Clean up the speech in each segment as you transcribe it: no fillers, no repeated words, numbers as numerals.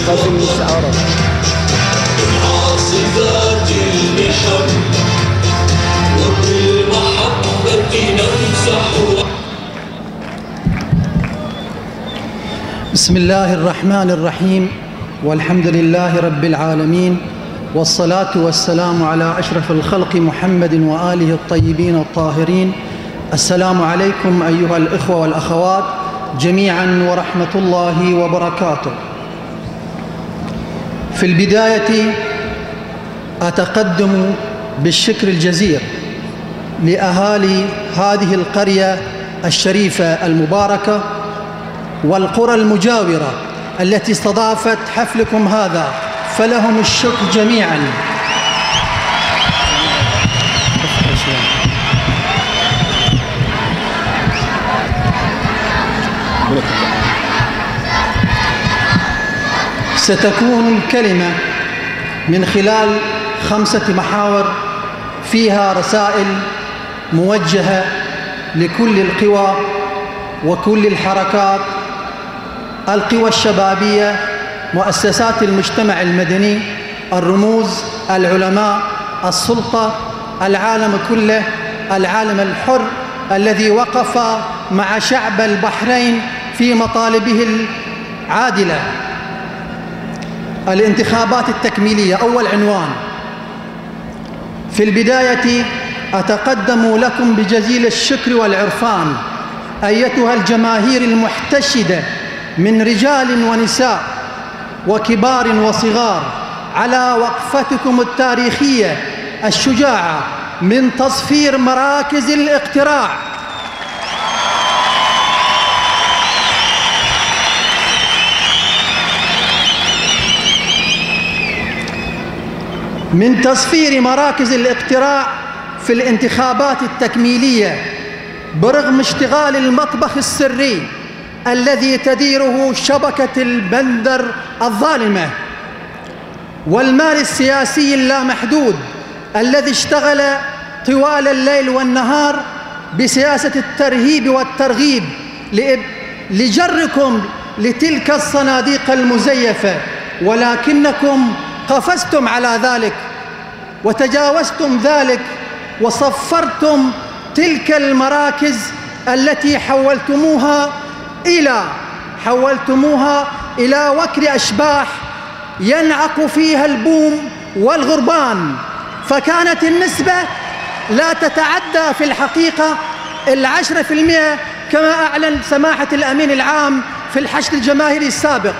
قاسم الشعراء عاصفات المحن وبالمحبة نمسح. بسم الله الرحمن الرحيم، والحمد لله رب العالمين، والصلاة والسلام على أشرف الخلق محمد وآله الطيبين الطاهرين. السلام عليكم أيها الإخوة والأخوات جميعا ورحمة الله وبركاته. في البداية أتقدم بالشكر الجزيل لأهالي هذه القرية الشريفة المباركة والقرى المجاورة التي استضافت حفلكم هذا، فلهم الشكر جميعا. ستكون الكلمة من خلال 5 محاور فيها رسائل موجهة لكل القوى وكل الحركات، القوى الشبابية، مؤسسات المجتمع المدني، الرموز، العلماء، السلطة، العالم كله، العالم الحر الذي وقف مع شعب البحرين في مطالبه العادلة. الانتخابات التكميلية أول عنوان. في البداية أتقدم لكم بجزيل الشكر والعرفان أيتها الجماهير المحتشدة من رجال ونساء وكبار وصغار على وقفتكم التاريخية الشجاعة من تصفير مراكز الاقتراع. من تصفير مراكز الاقتراع في الانتخابات التكميلية برغم اشتغال المطبخ السري الذي تديره شبكة البندر الظالمة والمال السياسي اللامحدود الذي اشتغل طوال الليل والنهار بسياسة الترهيب والترغيب لجركم لتلك الصناديق المزيفة، ولكنكم قفزتم على ذلك وتجاوزتم ذلك وصفرتم تلك المراكز التي حولتموها إلى وكر أشباح ينعق فيها البوم والغربان، فكانت النسبة لا تتعدى في الحقيقة 10% كما أعلن سماحة الأمين العام في الحشد الجماهيري السابق.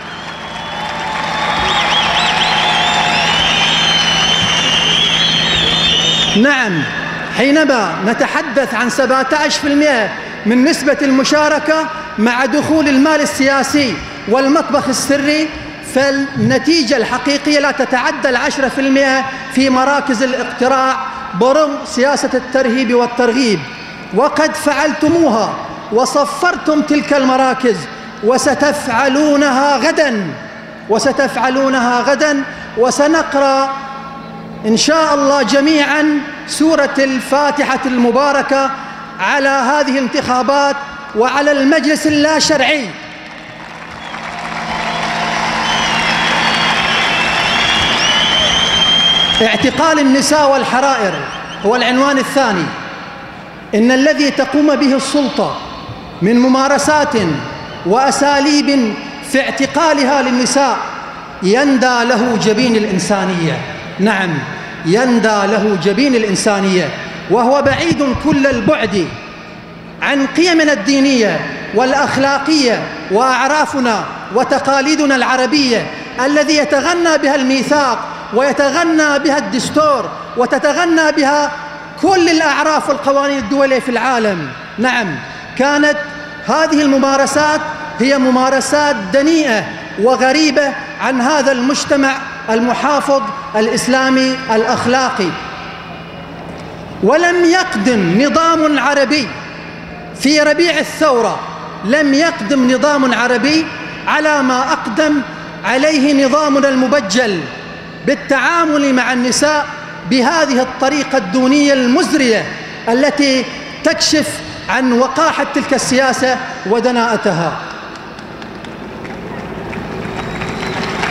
نعم، حينما نتحدث عن 17% من نسبة المشاركة مع دخول المال السياسي والمطبخ السري، فالنتيجة الحقيقية لا تتعدى 10% في مراكز الاقتراع برغم سياسة الترهيب والترغيب. وقد فعلتموها وصفرتم تلك المراكز وستفعلونها غدا، وسنقرأ إن شاء الله جميعا سورة الفاتحة المباركة على هذه الانتخابات وعلى المجلس اللاشرعي. اعتقال النساء والحرائر هو العنوان الثاني. إن الذي تقوم به السلطة من ممارسات وأساليب في اعتقالها للنساء يندى له جبين الإنسانية. نعم، يندى له جبين الإنسانية، وهو بعيد كل البعد عن قيمنا الدينية والأخلاقية وأعرافنا وتقاليدنا العربية الذي يتغنى بها الميثاق ويتغنى بها الدستور وتتغنى بها كل الأعراف والقوانين الدولية في العالم. نعم، كانت هذه الممارسات هي ممارسات دنيئة وغريبة عن هذا المجتمع المحافظ الإسلامي الأخلاقي. ولم يقدم نظام عربي في ربيع الثورة، لم يقدم نظام عربي على ما أقدم عليه نظامنا المبجل بالتعامل مع النساء بهذه الطريقة الدونية المزرية التي تكشف عن وقاحة تلك السياسة ودناءتها.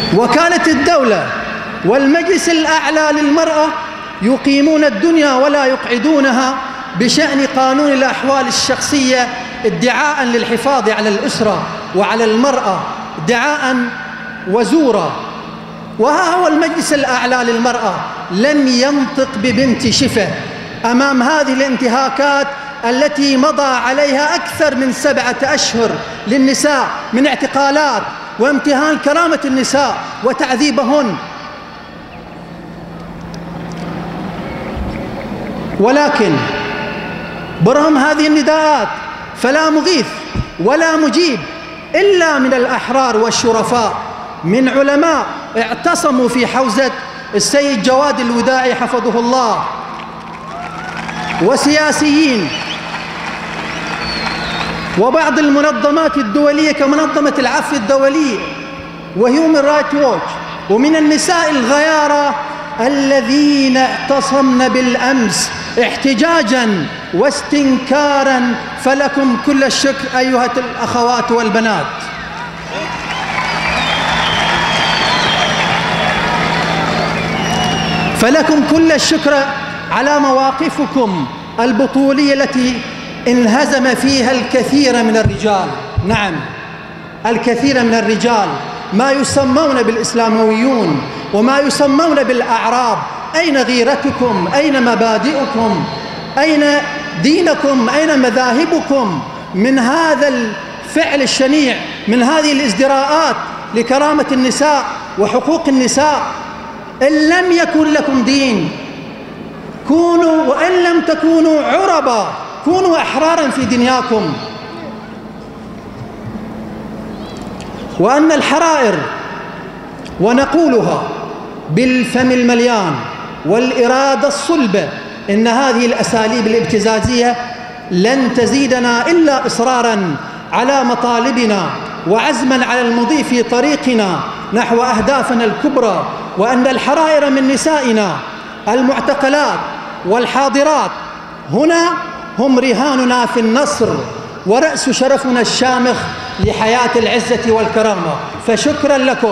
وكانت الدولة والمجلس الأعلى للمرأة يقيمون الدنيا ولا يقعدونها بشأن قانون الأحوال الشخصية ادعاء للحفاظ على الأسرة وعلى المرأة ادعاء وزورا. وها هو المجلس الأعلى للمرأة لم ينطق ببنت شفة أمام هذه الانتهاكات التي مضى عليها أكثر من 7 أشهر للنساء من اعتقالات وامتهان كرامة النساء وتعذيبهن. ولكن برغم هذه النداءات فلا مغيث ولا مجيب إلا من الأحرار والشرفاء من علماء اعتصموا في حوزة السيد جواد الوداعي حفظه الله، وسياسيين، وبعض المنظمات الدولية كمنظمة العفو الدولي وهيومن رايت ووتش، ومن النساء الغيارى الذين اعتصمن بالأمس احتجاجا واستنكارا. فلكم كل الشكر أيها الأخوات والبنات. فلكم كل الشكر على مواقفكم البطولية التي انهزم فيها الكثير من الرجال. نعم، الكثير من الرجال، ما يسمون بالإسلامويون وما يسمون بالأعراب. أين غيرتكم؟ أين مبادئكم؟ أين دينكم؟ أين مذاهبكم من هذا الفعل الشنيع، من هذه الازدراءات لكرامة النساء وحقوق النساء؟ إن لم يكن لكم دين كونوا، وإن لم تكونوا عربا كونوا أحرارا في دنياكم. وأن الحرائر، ونقولها بالفم المليان والإرادة الصلبة، إن هذه الأساليب الابتزازية لن تزيدنا إلا إصرارا على مطالبنا وعزما على المضي في طريقنا نحو أهدافنا الكبرى. وأن الحرائر من نسائنا المعتقلات والحاضرات هنا هم رهاننا في النصر ورأس شرفنا الشامخ لحياة العزة والكرامة. فشكرا لكم.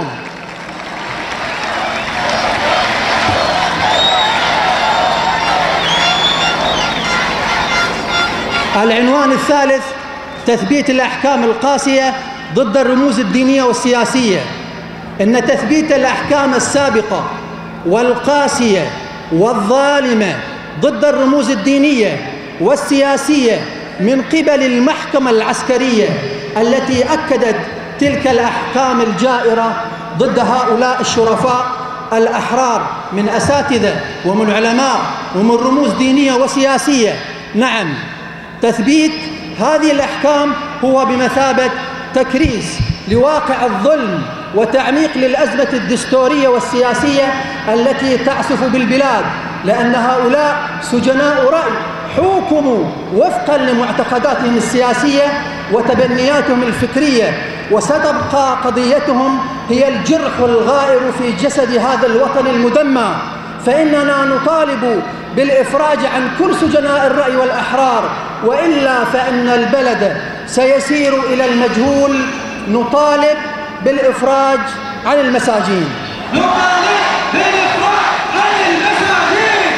العنوان الثالث: تثبيت الأحكام القاسية ضد الرموز الدينية والسياسية. إن تثبيت الأحكام السابقة والقاسية والظالمة ضد الرموز الدينية والسياسية من قبل المحكمة العسكرية التي أكدت تلك الأحكام الجائرة ضد هؤلاء الشرفاء الأحرار من أساتذة ومن علماء ومن رموز دينية وسياسية. نعم، تثبيت هذه الأحكام هو بمثابة تكريس لواقع الظلم وتعميق للأزمة الدستورية والسياسية التي تعسف بالبلاد، لأن هؤلاء سجناء رأي حكموا وفقا لمعتقداتهم السياسية وتبنياتهم الفكرية، وستبقى قضيتهم هي الجرح الغائر في جسد هذا الوطن المدمى. فإننا نطالب بالإفراج عن كل سجناء الرأي والأحرار، وإلا فإن البلد سيسير إلى المجهول. نطالب بالإفراج عن المساجين. نطالب بالإفراج عن المساجين.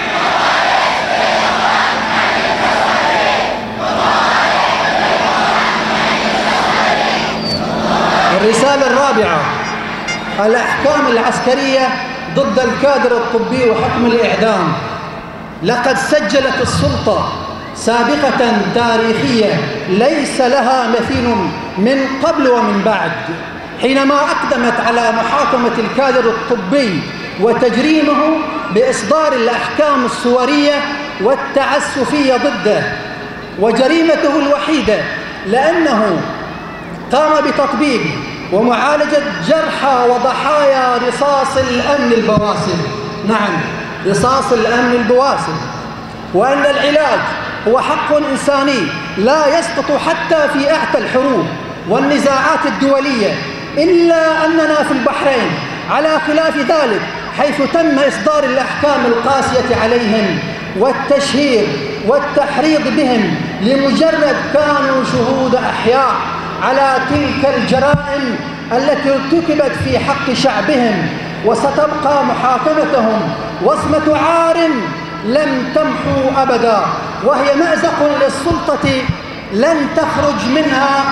الرسالة الرابعة: الأحكام العسكرية ضد الكادر الطبي وحكم الإعدام. لقد سجلت السلطة سابقة تاريخية ليس لها مثيل من قبل ومن بعد، حينما أقدمت على محاكمة الكادر الطبي وتجريمه بإصدار الأحكام الصورية والتعسفية ضده. وجريمته الوحيدة لأنه قام بتطبيب ومعالجة جرحى وضحايا رصاص الأمن البواسل. نعم، رصاص الأمن البواسل. وأن العلاج هو حق إنساني لا يسقط حتى في أعتى الحروب والنزاعات الدولية، إلا أننا في البحرين على خلاف ذلك، حيث تم إصدار الأحكام القاسية عليهم والتشهير والتحريض بهم لمجرد كانوا شهود أحياء على تلك الجرائم التي ارتكبت في حق شعبهم، وستبقى محاكمتهم وصمة عار لم تمحو أبدا، وهي مأزق للسلطة لن تخرج منها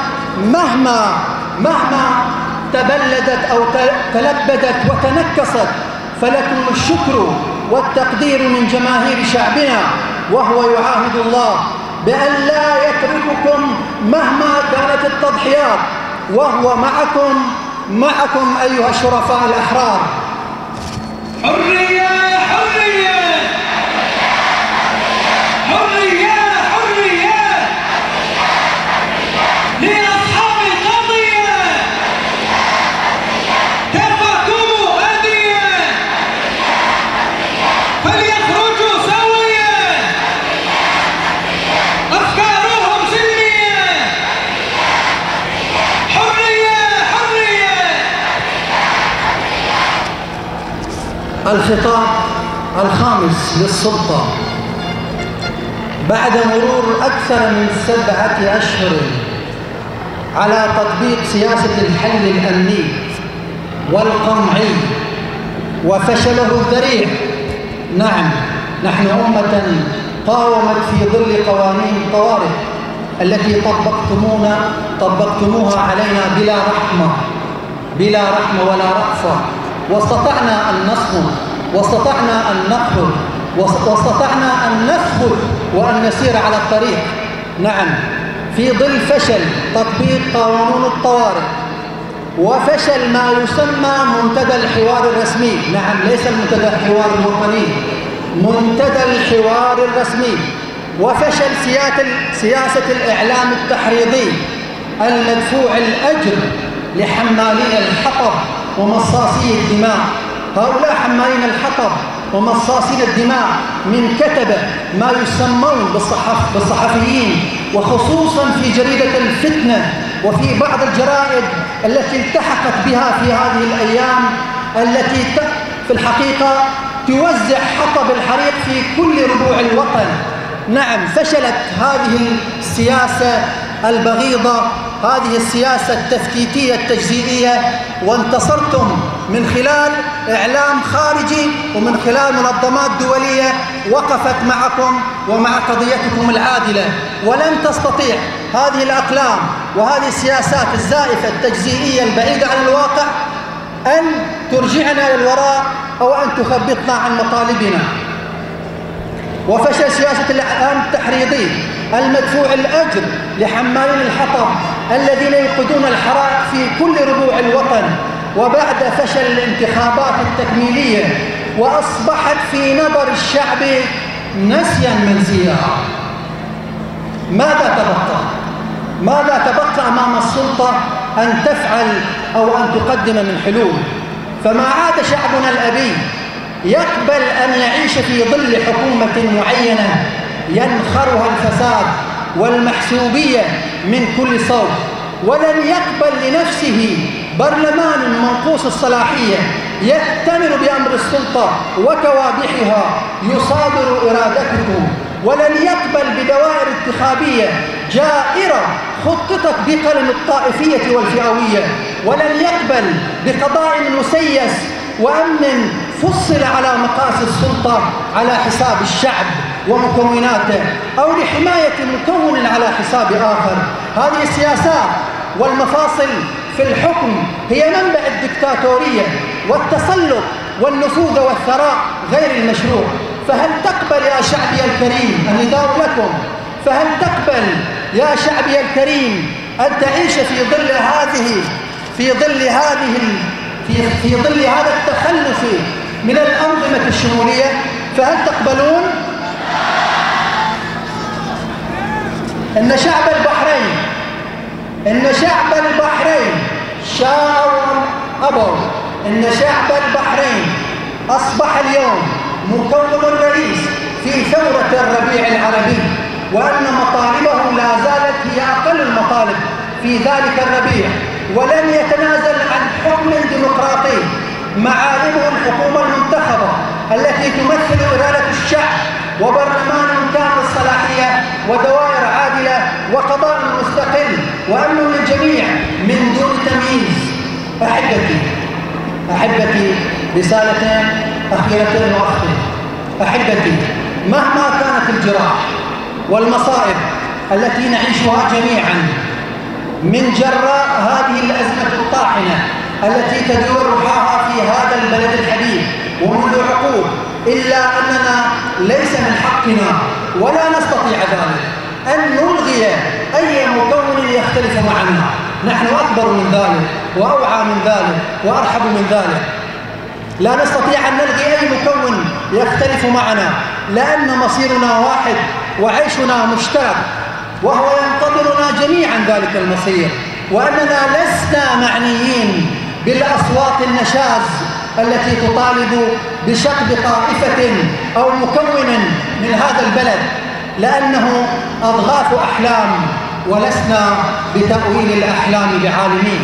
مهما تبلدت أو تلبدت وتنكست. فلكم الشكر والتقدير من جماهير شعبنا، وهو يعاهد الله بأن لا يترككم مهما كانت التضحيات، وهو معكم أيها الشرفاء الأحرار. حرية حرية حرية حرية لأصحاب القضية، كفاكم أذية فليخرجوا سويا، أفكارهم سلمية. حرية حرية. الخطاب الخامس للسلطة بعد مرور أكثر من 7 أشهر على تطبيق سياسة الحل الأمني والقمعي وفشله الذريع. نعم، نحن أمة قاومت في ظل قوانين الطوارئ التي طبقتموها علينا بلا رحمة ولا رأفة، واستطعنا أن نصمد، واستطعنا أن نخرج، واستطعنا أن نثبت وأن نسير على الطريق. نعم، في ظل فشل تطبيق قانون الطوارئ وفشل ما يسمى منتدى الحوار الرسمي. نعم، ليس المنتدى الحوار الوطني، منتدى الحوار الرسمي، وفشل سياسة الإعلام التحريضي المدفوع الأجر لحمالي الحطب ومصاصي الدماء. هؤلاء حمالين الحطب ومصاصين الدماء من كتبة ما يسمون بالصحفيين، وخصوصا في جريدة الفتنة وفي بعض الجرائد التي التحقت بها في هذه الأيام، التي في الحقيقة توزع حطب الحريق في كل ربوع الوطن. نعم، فشلت هذه السياسة البغيضة، هذه السياسة التفتيتية التجزئية، وانتصرتم من خلال إعلام خارجي ومن خلال منظمات دولية وقفت معكم ومع قضيتكم العادلة. ولن تستطيع هذه الأقلام وهذه السياسات الزائفة التجزئية البعيدة عن الواقع أن ترجعنا للوراء أو أن تخبطنا عن مطالبنا. وفشل سياسة الإعلام التحريضي المدفوع الأجر لحمالين الحطب الذين يوقدون الحرائق في كل ربوع الوطن، وبعد فشل الانتخابات التكميلية وأصبحت في نظر الشعب نسيا منسيا. ماذا تبقى أمام السلطة أن تفعل أو أن تقدم من حلول؟ فما عاد شعبنا الأبي يقبل أن يعيش في ظل حكومة معينة ينخرها الفساد والمحسوبية من كل صوب، ولن يقبل لنفسه برلمان منقوص الصلاحية يأتمر بأمر السلطة وكوابحها يصادر إرادته، ولن يقبل بدوائر انتخابية جائرة خططت بقلم الطائفية والفئوية، ولن يقبل بقضاء مسيس وأمن فصل على مقاس السلطة على حساب الشعب ومكوناته، أو لحماية مكون على حساب آخر. هذه السياسات والمفاصل في الحكم هي منبع الدكتاتورية والتسلط والنفوذ والثراء غير المشروع. فهل تقبل يا شعبي الكريم، النداء لكم، فهل تقبل يا شعبي الكريم أن تعيش في ظل هذا التخلف من الأنظمة الشمولية؟ فهل تقبلون أن شعب البحرين شاءوا أبوا، أن شعب البحرين أصبح اليوم مكون رئيس في ثورة الربيع العربي، وأن مطالبه لا زالت هي أقل المطالب في ذلك الربيع، ولن يتنازل عن حكم ديمقراطي معالمه الحكومة المنتخبة التي تمثل إرادة الشعب، وبرلمان كامل الصلاحية، ودوائر عادلة، وقضاء مستقل، وأمن للجميع من دون تمييز. أحبتي رسالتين أخيرتين وأختم. أحبتي، مهما كانت الجراح والمصائب التي نعيشها جميعا من جراء هذه الأزمة الطاحنة التي تدور رحاها في هذا البلد الحبيب ومنذ عقود، إلا أننا ليس من حقنا ولا نستطيع ذلك أن نلغي أي مكون يختلف معنا. نحن أكبر من ذلك وأوعى من ذلك وأرحب من ذلك. لا نستطيع أن نلغي أي مكون يختلف معنا، لأن مصيرنا واحد وعيشنا مشترك، وهو ينتظرنا جميعا ذلك المصير، وأننا لسنا معنيين بالأصوات النشاز التي تطالب بشطب طائفة أو مكون من هذا البلد، لأنه أضغاث أحلام ولسنا بتأويل الأحلام بعالمين.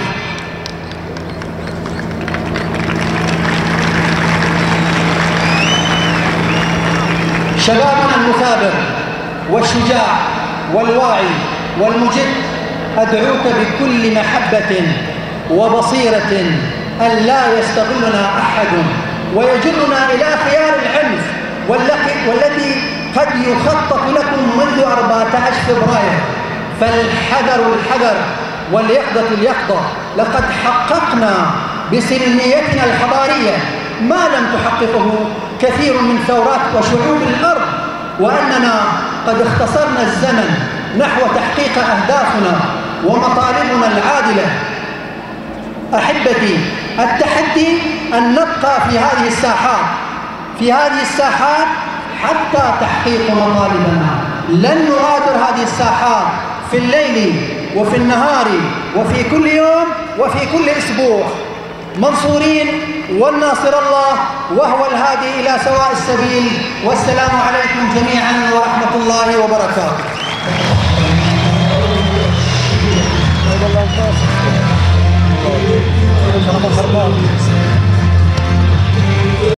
شبابنا المثابر والشجاع والواعي والمجد، أدعوك بكل محبة وبصيرة أن لا يستغلنا أحد ويجرنا إلى خيار العنف والذي قد يخطط لكم منذ 14 فبراير. فالحذر الحذر واليقظة اليقظة. لقد حققنا بسلميتنا الحضارية ما لم تحققه كثير من ثورات وشعوب الأرض، وأننا قد اختصرنا الزمن نحو تحقيق أهدافنا ومطالبنا العادلة. أحبتي، التحدي أن نبقى في هذه الساحات حتى تحقيق مطالبنا. لن نغادر هذه الساحات في الليل وفي النهار وفي كل يوم وفي كل أسبوع، منصورين والناصر الله وهو الهادي إلى سواء السبيل. والسلام عليكم جميعا ورحمة الله وبركاته.